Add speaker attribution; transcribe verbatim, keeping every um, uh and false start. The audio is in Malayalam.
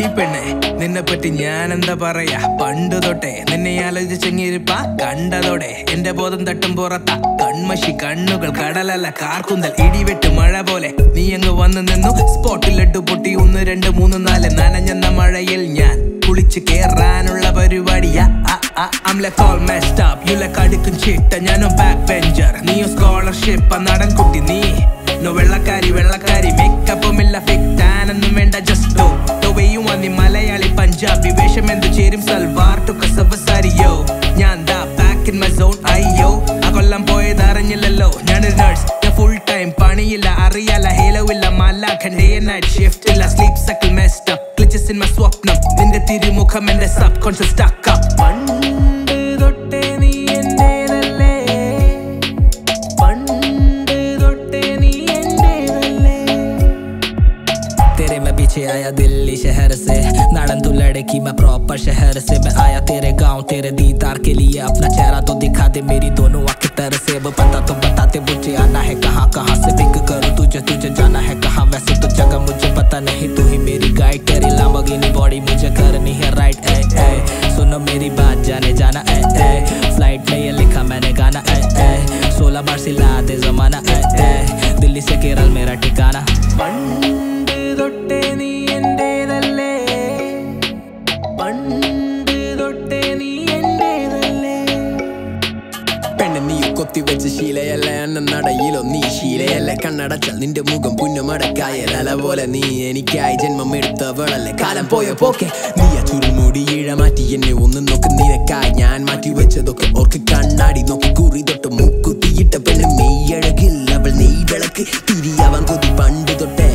Speaker 1: എടി പെണ്ണെ നിന്നെ പറ്റി ഞാൻ എന്താ പറയാ പണ്ട് തൊട്ടേ നിന്നെ ആലോചിച്ചെങ്ങിരിപ്പ കണ്ടതോടെ എന്റെ ബോധം തട്ടും പുറത്ത കൺമഷി കണ്ണുകൾ കടലല്ല കാർക്കുന്തൽ ഇടിവെട്ട് മഴ പോലെ നീ അങ്ങ് വന്നു നിന്നു സ്പോട്ടിലിട്ട് പൊട്ടി ഒന്ന് രണ്ട് മൂന്ന് നാല് നനഞ്ഞെന്ന മഴയിൽ ഞാൻ കുളിച്ച് കേറാനുള്ള പരിപാടിയാ I'm like all messed up, you like അടുക്കും ചിട്ട ഞാനോ ബാക്ക് ബെഞ്ചർ നീയോ സ്കോളർഷിപ്പ് നടൻ കുട്ടി നീ നോ വെള്ളക്കാരി വെള്ളക്കാരി മേക്കപ്പും ഇല്ല ഫേക്ക് ടാൻ ഒന്നും വേണ്ട ജസ്റ്റ് ഡോ വേയും നീ മലയാളി പഞ്ചാബി വേഷം എന്തു ചേരും സൽവാർ ടു കസവസാരിയോ ഞാൻ ദാ ബാക്ക് ഇൻ മൈ സോൺ അയ്യോ ആ കൊല്ലം പോയത് അറിഞ്ഞില്ലല്ലോ ഞാനൊരു നഴ്സ് ഞാൻ ഫുൾ ടൈം പണിയില്ല അറിയാല ഹേലോ ഇല്ല മല്ലാഖൻ ഡേ നൈറ്റ് ഷിഫ്റ്റ് ഇല്ല sleep cycle messed up glitches in my സ്വപ്നം നിന്റെ തിരുമുഖം എന്റെ സബ് കോൺഷ്യസ് സ്റ്റക്ക് അപ്പ് പണ്ട് തൊട്ടേ നീ എന്റേതല്ലേ പണ്ട് തൊട്ടേ നീ എന്റേതല്ലേ
Speaker 2: तेरे मैं पीछे आया दिल्ली शहर से नाड़न तू लड़की मैं प्रॉपर शहर से मैं आया तेरे गांव तेरे दीदार के लिए अपना चेहरा तो दिखा दे मेरी दोनों आंखें तरह से अब पता तो बताते मुझे आना है कहाँ कहाँ से पिक करूँ तुझे तुझे जाना है कहाँ वैसे तो जगह मुझे पता नहीं तू ही मेरी गाइड तेरी लैम्बोर्गिनी बॉडी मुझे करनी है राइट ए ए सुनो मेरी बात जाने जाना ए ए फ्लाइट में ये लिखा मैंने गाना ए ए सोलह बार सिला दे जमाना ए ए दिल्ली से केरल मेरा ठिकाना
Speaker 1: പണ്ട് തൊട്ടേ നീ എന്റേതല്ലേ പണ്ട് തൊട്ടേ നീ എന്റേതല്ലേ
Speaker 3: പെണ്ണ് നീ കൊത്തി വെച്ച ശീലയല്ലേ എന്ന നടയിലോ നീ ശീലയല്ലേ കണ്ണടച്ചാൽ നിന്റെ മുഖം പുന്നമടക്കായല പോലെ നീ എനിക്കായി ജന്മം എടുത്തവളല്ലേ കാലം പോയ പോക്കെ നീ ആ ചുരുമുടി ഇഴ മാറ്റി എന്നെ ഒന്ന് നോക്ക് നിനക്കായി ഞാൻ മാറ്റി വെച്ചതൊക്കെ ഓർക്ക് കണ്ണാടി നോക്കി കുറി തൊട്ട് മൂക്കുത്തിയിട്ട പെണ്ണ് മെയ്യഴകിൽ അവൾ നെയ് വിളക്ക് തിരിയാവാൻ കൊതി പണ്ട് തൊട്ടേ